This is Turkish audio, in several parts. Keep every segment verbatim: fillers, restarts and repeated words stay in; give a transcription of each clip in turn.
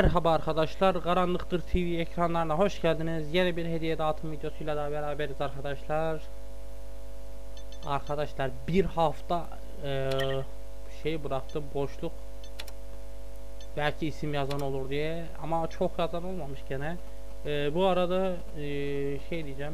Merhaba arkadaşlar, Karanlıktır T V ekranlarına hoş geldiniz. Yeni bir hediye dağıtım videosuyla da beraberiz arkadaşlar. Arkadaşlar bir hafta ee, şey bıraktı, boşluk. Belki isim yazan olur diye, ama çok yazan olmamış gene. E, bu arada e, şey diyeceğim.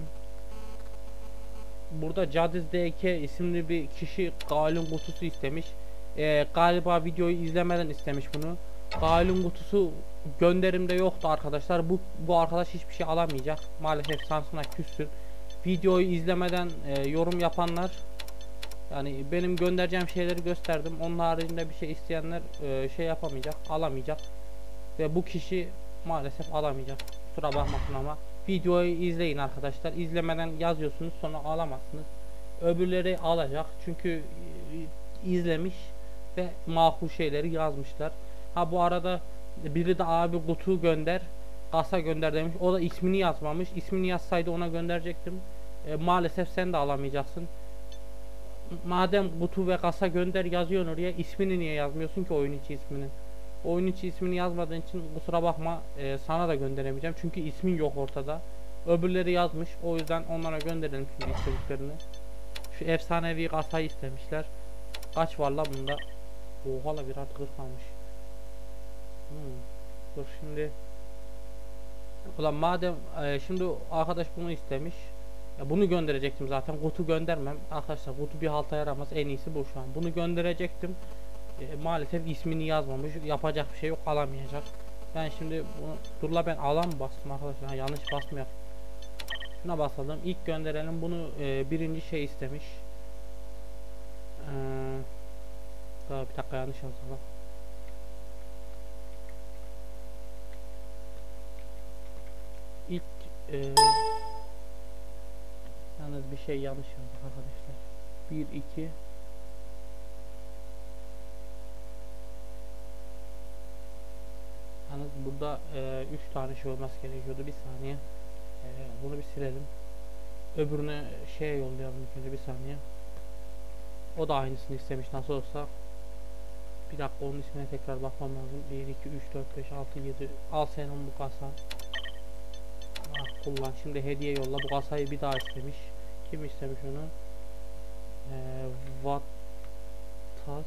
Burada Cadiz D K isimli bir kişi Galin kutusu istemiş. E, galiba videoyu izlemeden istemiş bunu. Galin kutusu gönderimde yoktu arkadaşlar. Bu bu arkadaş hiçbir şey alamayacak. Maalesef Samsun'a küssün. Videoyu izlemeden e, yorum yapanlar, yani benim göndereceğim şeyleri gösterdim. Onun haricinde bir şey isteyenler e, şey yapamayacak, alamayacak. Ve bu kişi maalesef alamayacak. Kusura bakmasın ama videoyu izleyin arkadaşlar. İzlemeden yazıyorsunuz, sonra alamazsınız. Öbürleri alacak çünkü e, izlemiş ve makul şeyleri yazmışlar. Ha bu arada biri de abi kutu gönder, kasa gönder demiş. O da ismini yazmamış. İsmini yazsaydı ona gönderecektim. E, maalesef sen de alamayacaksın. Madem kutu ve kasa gönder yazıyorsun oraya, ismini niye yazmıyorsun ki, oyun içi ismini? Oyun içi ismini yazmadığın için kusura bakma, e, sana da gönderemeyeceğim çünkü ismin yok ortada. Öbürleri yazmış, o yüzden onlara gönderelim şimdi istediklerini. Şu efsanevi kasayı istemişler. Kaç var la bunda? Oha la, bir artı kırk kalmış. Hmm. Dur şimdi. Ulan madem e, şimdi arkadaş bunu istemiş, ya bunu gönderecektim zaten. Kutu göndermem arkadaşlar, kutu bir halta yaramaz, en iyisi bu şu an. Bunu gönderecektim. E, maalesef ismini yazmamış, yapacak bir şey yok, alamayacak. Ben şimdi bunu, dur la, ben alan mı bastım arkadaşlar, ha, yanlış basmıyor. Şuna basalım, ilk gönderelim bunu. E, birinci şey istemiş. Ee, daha bir dakika, yanlış yazdım. İlk e, yalnız bir şey yanlış yazdık arkadaşlar. bir iki yalnız burada üç e, tane şey olması gerekiyordu. Bir saniye. E, bunu bir silelim. Öbürüne şeye yollayalım ilk önce, bir saniye. O da aynısını istemiş nasıl olsa. Bir dakika, onun ismine tekrar bakmam lazım. bir iki üç dört beş altı yedi. Al senin bu kasa. Ah, kullan. Şimdi hediye yolla. Bu kasayı bir daha istemiş. Kim istemiş onu? Ee, Vattas.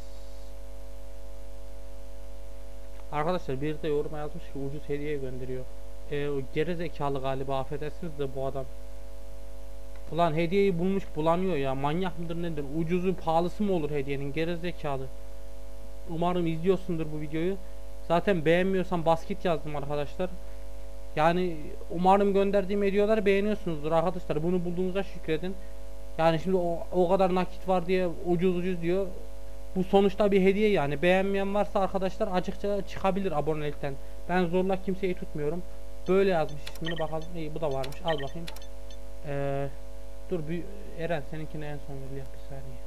Arkadaşlar bir de yoruma yazmış ki ucuz hediye gönderiyor. Ee, o gerizekalı galiba, affedersiniz de bu adam. Ulan hediyeyi bulmuş bulamıyor ya. Manyak mıdır nedir? Ucuzu pahalısı mı olur hediyenin? Gerizekalı. Umarım izliyorsundur bu videoyu. Zaten beğenmiyorsan basket yazdım arkadaşlar. Yani umarım gönderdiğim hediyeleri beğeniyorsunuzdur arkadaşlar. Bunu bulduğunuza şükredin. Yani şimdi o, o kadar nakit var diye ucuz ucuz diyor. Bu sonuçta bir hediye yani. Beğenmeyen varsa arkadaşlar açıkça çıkabilir abonelikten. Ben zorla kimseyi tutmuyorum. Böyle yazmış ismini, bakalım. İyi, bu da varmış. Al bakayım. Ee, dur bir Eren, seninkine en son ver bir saniye.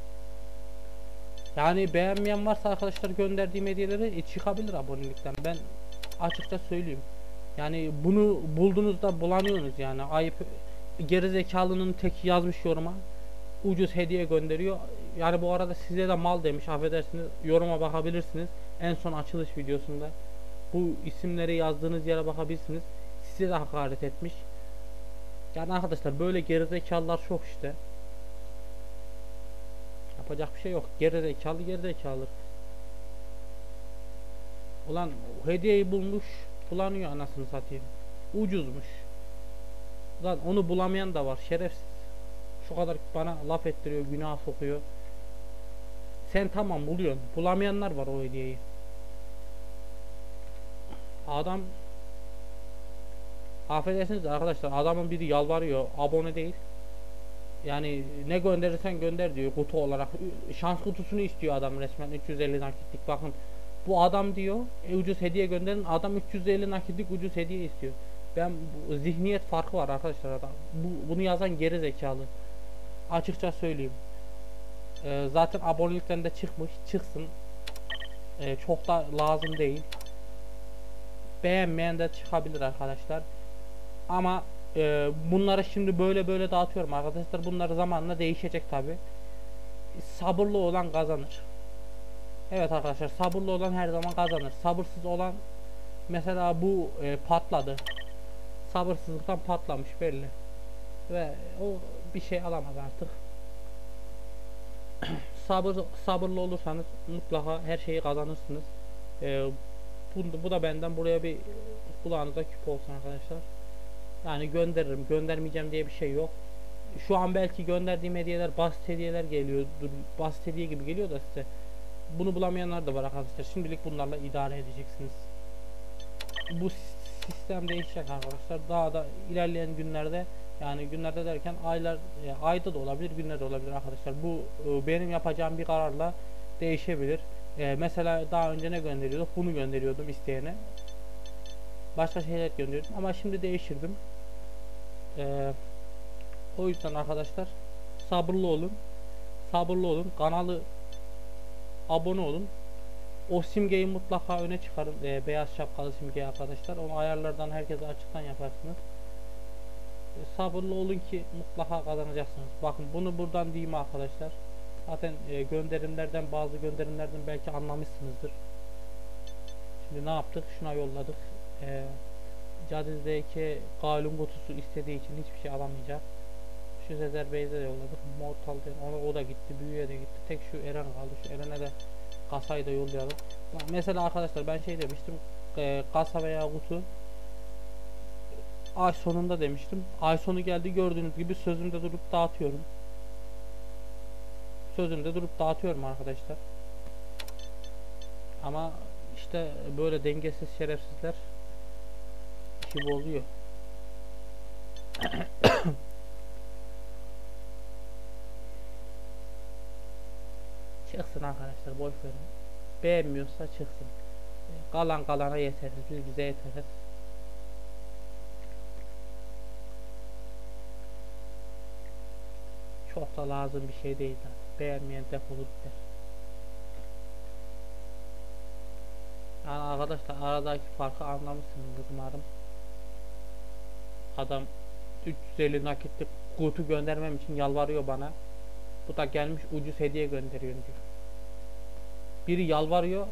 Yani beğenmeyen varsa arkadaşlar gönderdiğim hediyeleri e, çıkabilir abonelikten. Ben açıkça söyleyeyim. Yani bunu buldunuz da bulamıyorsunuz yani. Ayıp. Gerizekalının teki yazmış yoruma. Ucuz hediye gönderiyor. Yani bu arada size de mal demiş, affedersiniz. Yoruma bakabilirsiniz. En son açılış videosunda. Bu isimleri yazdığınız yere bakabilirsiniz. Size de hakaret etmiş. Yani arkadaşlar böyle gerizekalılar çok işte. Yapacak bir şey yok. Gerizekalı gerizekalı. Ulan hediyeyi bulmuş, bulanıyor anasını satayım. Ucuzmuş. Ulan onu bulamayan da var, şerefsiz. Şu kadar bana laf ettiriyor, günah sokuyor. Sen tamam buluyorsun. Bulamayanlar var o hediyeyi. Adam, affedersiniz arkadaşlar, adamın biri yalvarıyor, abone değil. Yani ne gönderirsen gönder diyor kutu olarak. Şans kutusunu istiyor adam resmen, üç yüz elli nakitlik. Bakın bu adam diyor e, ucuz hediye gönderin, adam üç yüz elli nakitlik ucuz hediye istiyor. Ben bu, zihniyet farkı var arkadaşlar adam. Bu, bunu yazan geri zekalı. Açıkça söyleyeyim. Ee, zaten abonelikten de çıkmış, çıksın. Ee, çok da lazım değil. Beğenmeyen de çıkabilir arkadaşlar. Ama e, bunları şimdi böyle böyle dağıtıyorum arkadaşlar. Bunlar zamanla değişecek tabi. Sabırlı olan kazanır. Evet arkadaşlar, sabırlı olan her zaman kazanır. Sabırsız olan Mesela bu e, patladı. Sabırsızlıktan patlamış belli. Ve o bir şey alamaz artık. Sabır sabırlı olursanız mutlaka her şeyi kazanırsınız. Ee, bu, bu da benden buraya bir kulağınıza küp olsun arkadaşlar. Yani gönderirim, göndermeyeceğim diye bir şey yok. Şu an belki gönderdiğim hediyeler basit hediyeler geliyordur. Basit hediye gibi geliyor da size. Bunu bulamayanlar da var arkadaşlar. Şimdilik bunlarla idare edeceksiniz. Bu sistem değişecek arkadaşlar. Daha da ilerleyen günlerde, yani günlerde derken aylar, e, ayda da olabilir, günlerde olabilir arkadaşlar. Bu e, benim yapacağım bir kararla değişebilir. E, mesela daha önce ne gönderiyorduk? Bunu gönderiyordum isteyene. Başka şeyler gönderiyordum ama şimdi değiştirdim. E, o yüzden arkadaşlar sabırlı olun. Sabırlı olun. Kanalı abone olun. O simgeyi mutlaka öne çıkarın. E, beyaz şapkalı simgeyi arkadaşlar. Onu ayarlardan herkese açıktan yaparsınız. E, sabırlı olun ki mutlaka kazanacaksınız. Bakın bunu buradan diyeyim arkadaşlar. Zaten e, gönderimlerden, bazı gönderimlerden belki anlamışsınızdır. Şimdi ne yaptık? Şuna yolladık. E, Cadiz'deki Galun kutusu istediği için hiçbir şey alamayacak. Şu Sezer Bey'e de yolladık. Mortal ona o da gitti. Büyüye de gitti. Tek şu Eren kaldı. Şu Eren'e de kasayı da yollayalım. Mesela arkadaşlar ben şey demiştim. E, kasa veya kutu ay sonunda demiştim. Ay sonu geldi, gördüğünüz gibi sözümde durup dağıtıyorum. Sözümde durup dağıtıyorum arkadaşlar. Ama işte böyle dengesiz şerefsizler işi bozuyor. Çıksın arkadaşlar, boş verin. Beğenmiyorsa çıksın. Kalan kalana yeteriz. Biz bize yeteriz. Çok da lazım bir şey değil zaten. Beğenmeyen defolur gider. Yani arkadaşlar aradaki farkı anlamışsınızdır umarım. Adam üç yüz elli nakitli kutu göndermem için yalvarıyor bana. Bu da gelmiş ucuz hediye gönderiyor diyor. Biri yalvarıyor.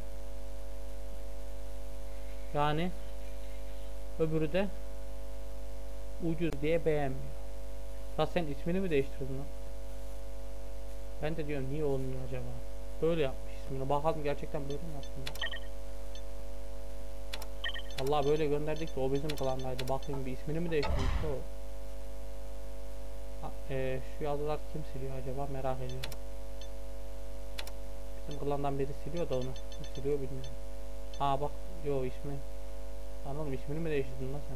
Yani öbürü de ucuz diye beğenmiyor. Ya sen ismini mi değiştirdin lan? Ben de diyorum niye olmuyor acaba? Böyle yapmış ismini. Bakalım gerçekten böyle mi yaptın? Allah böyle gönderdik de o bizim klandaydı. Bakayım bir ismini mi değiştirmiş o? Ha, e, şu yazılar kim siliyor acaba merak ediyorum. Bizim klandan biri siliyor da onu. Kim siliyor bilmiyorum. Ha bak yo ismi. Anladım, ismini mi değiştirdin lan sen?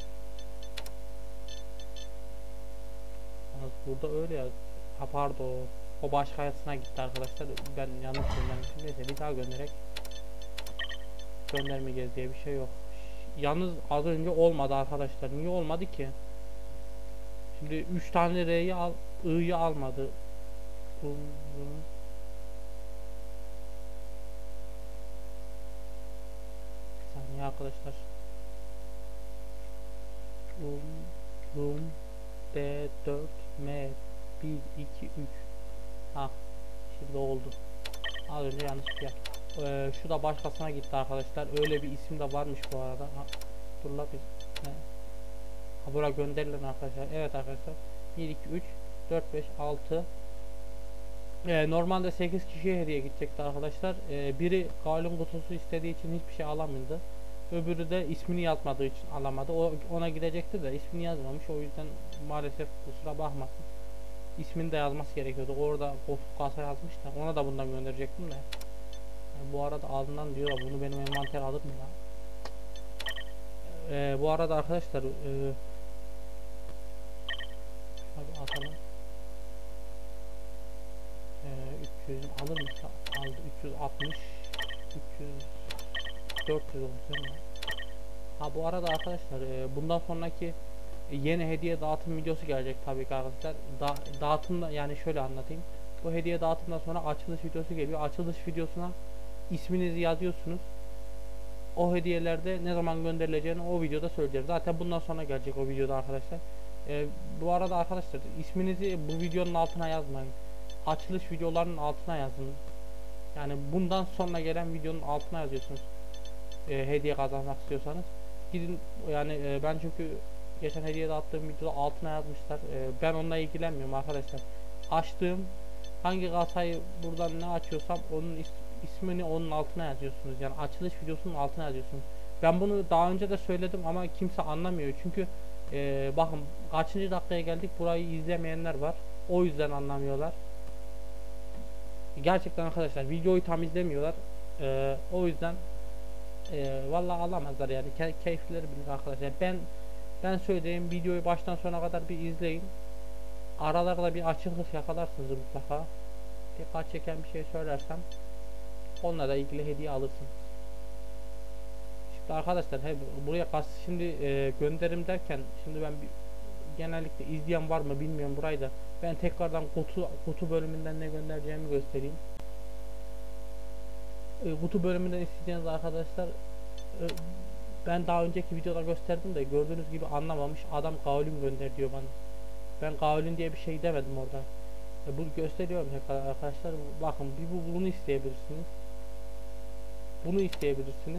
Burada öyle ya. Ha pardon. O başkasına gitti arkadaşlar. Ben yanlış göndermişim. Neyse bir daha göndererek göndermeyeceğiz diye bir şey yok. Yalnız az önce olmadı arkadaşlar. Niye olmadı ki? Şimdi üç tane R'yi al, I'yi almadı. Uzun. Bir saniye arkadaşlar. Um, Rum D dört M bir iki üç. Ha, şimdi oldu. Az önce yanlış bir yaptım. Ee, şu da başkasına gitti arkadaşlar. Öyle bir isim de varmış bu arada. Ha, dur la biz. Ne? Ha, buraya gönderilen arkadaşlar. Evet arkadaşlar. bir iki üç dört beş altı. Ee, normalde sekiz kişiye hediye gidecekti arkadaşlar. Ee, biri Galun kutusu istediği için hiçbir şey alamıyordu. Öbürü de ismini yazmadığı için alamadı. O ona gidecekti de ismini yazmamış. O yüzden maalesef kusura bakmasın. İsmini de yazması gerekiyordu. Orada koltuk kasa yazmış da ona da bundan gönderecektim de. Yani bu arada aldığından diyor bunu benim envanter alır mı lan? Ee, bu arada arkadaşlar e, hadi atalım. Ee, üç yüz alır mı? Aldı. üç yüz altmış üç yüz dört yüz oldu değil mi? Ha bu arada arkadaşlar e, bundan sonraki yeni hediye dağıtım videosu gelecek tabii ki arkadaşlar. Da dağıtımda yani şöyle anlatayım. Bu hediye dağıtımdan sonra açılış videosu geliyor. Açılış videosuna isminizi yazıyorsunuz. O hediyelerde ne zaman gönderileceğini o videoda söyleyeceğiz. Zaten bundan sonra gelecek o videoda arkadaşlar. Ee, bu arada arkadaşlar isminizi bu videonun altına yazmayın. Açılış videolarının altına yazın. Yani bundan sonra gelen videonun altına yazıyorsunuz. e, hediye kazanmak istiyorsanız. Gidin yani e, ben çünkü geçen hediye dağıttığım videoda altına yazmışlar. E, ben onunla ilgilenmiyorum arkadaşlar. Açtığım hangi kasayı buradan ne açıyorsam onun is, ismini onun altına yazıyorsunuz. Yani açılış videosunun altına yazıyorsunuz. Ben bunu daha önce de söyledim ama kimse anlamıyor. Çünkü e, bakın kaçıncı dakikaya geldik, burayı izlemeyenler var. O yüzden anlamıyorlar. Gerçekten arkadaşlar videoyu tam izlemiyorlar. E, o yüzden e, vallahi alamazlar yani. Ke keyifleri bilir arkadaşlar. Ben ben söyleyeyim, videoyu baştan sona kadar bir izleyin. Aralarda bir açıklık yakalarsınız mutlaka. Dikkat çeken bir şey söylersem onunla da ilgili hediye alırsınız. Şimdi arkadaşlar he, buraya kas şimdi e, gönderim derken şimdi ben bir, genellikle izleyen var mı bilmiyorum burayı da. Ben tekrardan kutu kutu bölümünden ne göndereceğimi göstereyim. E, kutu bölümünden isteyeceğiniz arkadaşlar, e, ben daha önceki videoda gösterdim de gördüğünüz gibi anlamamış adam Gaulin gönder diyor bana. Ben Gaulin diye bir şey demedim orada. E, bu gösteriyorum tekrar arkadaşlar. Bakın bir bu bunu isteyebilirsiniz. Bunu isteyebilirsiniz.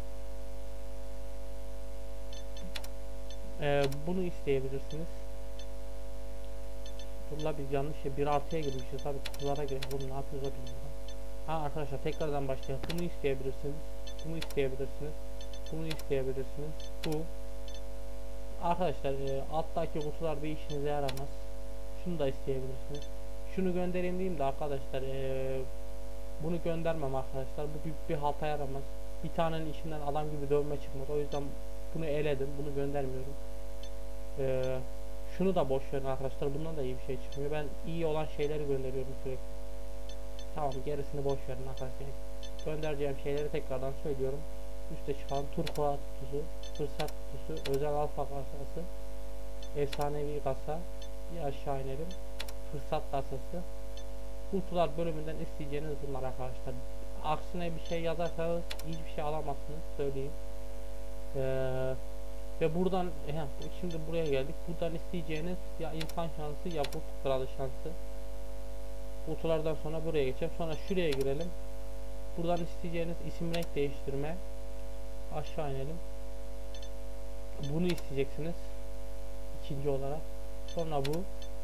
Ee, bunu isteyebilirsiniz. Bunlar biz yanlış şey bir artıya girmişiz abi, kutulara göre bunu ne yapıyoruz bilmiyorum. Ha arkadaşlar tekrardan başlayalım. Bunu isteyebilirsiniz. Bunu isteyebilirsiniz. Bunu isteyebilirsiniz. Bu arkadaşlar e, alttaki kutular bir işinize yaramaz. Şunu da isteyebilirsiniz. Şunu göndereyim diyeyim de arkadaşlar e, bunu göndermem arkadaşlar. Bu büyük bir halta yaramaz. Bir tanenin içinden adam gibi dövme çıkmaz. O yüzden bunu eledim. Bunu göndermiyorum. Ee, şunu da boş verin arkadaşlar. Bundan da iyi bir şey çıkmıyor. Ben iyi olan şeyleri gönderiyorum sürekli. Tamam, gerisini boş verin arkadaşlar. Göndereceğim şeyleri tekrardan söylüyorum. Üste çıkan turkuaz kutusu, fırsat kutusu, özel alfa kasası, efsanevi kasa, bir aşağı inelim. Fırsat kasası. Kutular bölümünden isteyeceğiniz bunlar arkadaşlar. Aksine bir şey yazarsanız hiçbir şey alamazsınız söyleyeyim. Ee, ve buradan he, şimdi buraya geldik. Buradan isteyeceğiniz ya insan şansı ya bu kralı şansı. Kutulardan sonra buraya geçelim. Sonra şuraya girelim. Buradan isteyeceğiniz isim renk değiştirme. Aşağı inelim. Bunu isteyeceksiniz. İkinci olarak. Sonra bu.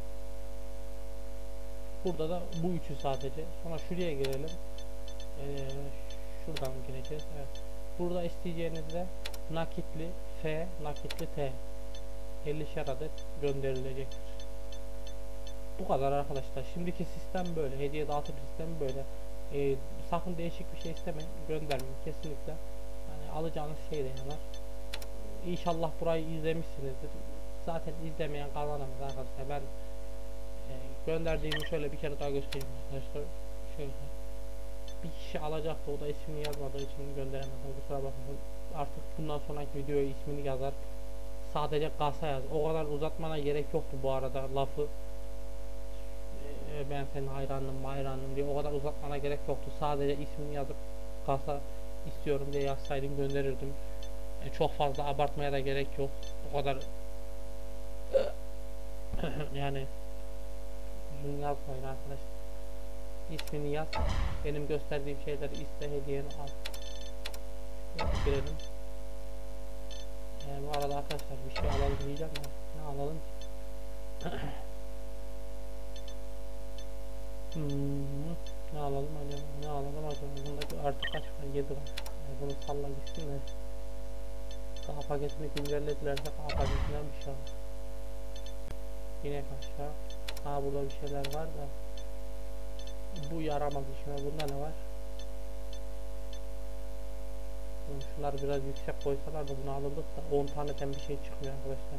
Burada da bu üçü sadece. Sonra şuraya girelim. Ee, şuradan gireceğiz. Evet. Burada isteyeceğiniz de nakitli F, nakitli T. ellişer adet gönderilecektir. Bu kadar arkadaşlar. Şimdiki sistem böyle. Hediye dağıtım sistemi böyle. Ee, sakın değişik bir şey istemeyin. Göndermeyin kesinlikle. Yani alacağınız şey de yanar. İnşallah burayı izlemişsinizdir. Zaten izlemeyen kazanamaz arkadaşlar. Ben e, gönderdiğimi şöyle bir kere daha göstereyim arkadaşlar. Şöyle. Bir kişi alacaktı, o da ismini yazmadığı için gönderemedim. Kusura bakmayın. Artık bundan sonraki videoya ismini yazar. Sadece kasa yaz. O kadar uzatmana gerek yoktu bu arada lafı. Ee, ben senin hayranım, hayranım diye o kadar uzatmana gerek yoktu. Sadece ismini yazıp kasa istiyorum diye yazsaydın gönderirdim. Ee, çok fazla abartmaya da gerek yok. O kadar yani bunu yazmayın arkadaşlar. İsmini yaz. Benim gösterdiğim şeyleri iste, hediyeni al. Girelim. Ee, bu arada arkadaşlar bir şey alalım diyeceğim ya. Ne alalım? hmm, ne alalım acaba? Ne alalım acaba? Bundaki artık kaç var? yedi var. Ee, bunu salla gitsin de. Daha paketini güncelledilerse daha paketinden bir şey alır. Yine aşağı. Ha burada bir şeyler var da. Bu yaramaz işime. Bunda ne var? Şunlar biraz yüksek koysalar da bunu alırdık da on taneden bir şey çıkmıyor arkadaşlar.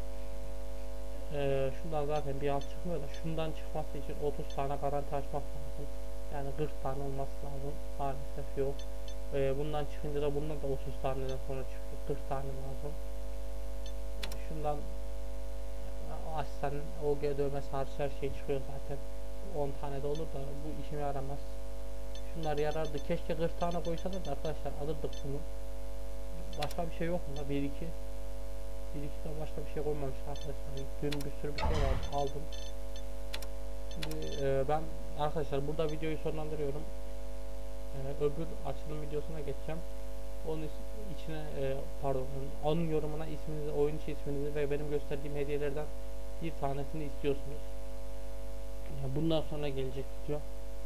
Ee, şundan zaten bir alt çıkmıyor da şundan çıkması için otuz tane garanti açmak lazım. Yani kırk tane olması lazım. Maalesef yok. Ee, bundan çıkınca da bundan da otuz taneden sonra çıkıyor. kırk tane lazım. Şundan açsan O G dövmesi hariç her şey çıkıyor zaten. on tane de olur da bu işime yaramaz. Şunlar yarardı. Keşke kırk tane koysalar da arkadaşlar alırdık bunu. Başka bir şey yok mu da? bir iki bir iki de başka bir şey koymamış arkadaşlar. Dün bir sürü bir şey vardı. Aldım. Şimdi e, ben arkadaşlar burada videoyu sonlandırıyorum. E, öbür açılım videosuna geçeceğim. onun is- içine e, pardon onun yorumuna isminizi, oyun içi isminizi ve benim gösterdiğim hediyelerden bir tanesini istiyorsunuz. Ya bundan sonra gelecek video.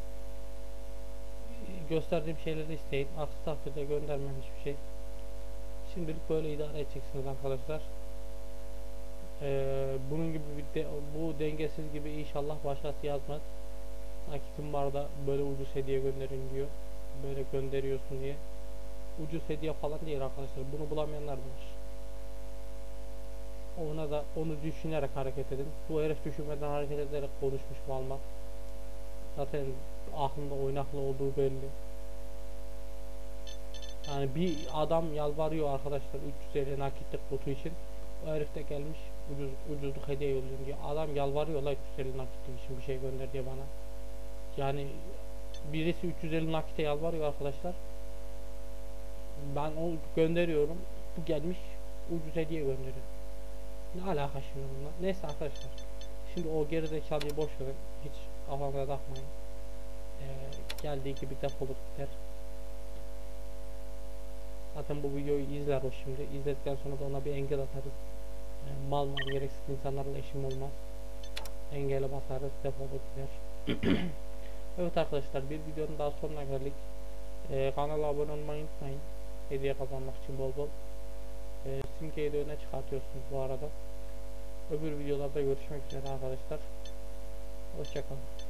Gösterdiğim şeyleri isteyin. Aksi takdirde göndermem hiçbir şey. Şimdilik böyle idare edeceksiniz arkadaşlar. Ee, bunun gibi bir de, bu dengesiz gibi inşallah başkası yazmaz. Hakikim barda böyle ucuz hediye gönderin diyor. Böyle gönderiyorsun diye. Ucuz hediye falan değil arkadaşlar. Bunu bulamayanlar da var. Ona da onu düşünerek hareket edin. Bu herif düşünmeden hareket ederek konuşmuş mal. Zaten aklında oynaklı olduğu belli. Yani bir adam yalvarıyor arkadaşlar üç yüz elli nakitlik kutu için. O herif de gelmiş ucuz ucuzluk hediye yolluyor diye. Adam yalvarıyor la üç yüz elli nakitlik için bir şey gönder diye bana. Yani birisi üç yüz elli nakite yalvarıyor arkadaşlar. Ben o gönderiyorum. Bu gelmiş ucuz hediye gönderiyor. Ne alaka şimdi bunlar? Neyse arkadaşlar. Şimdi o gerizekalı'yı boş verin. Hiç kafamda takmayın. Ee, geldiği gibi defolup gider. Zaten bu videoyu izler o şimdi. İzledikten sonra da ona bir engel atarız. Yani mal mal gereksiz insanlarla işim olmaz. Engele basarız, defolup gider. Evet arkadaşlar, bir videonun daha sonuna geldik. Ee, kanala abone olmayı unutmayın. Hediye kazanmak için bol bol. Ee, simgeyi de öne çıkartıyorsunuz bu arada. Öbür videolarda görüşmek üzere arkadaşlar. Hoşçakalın.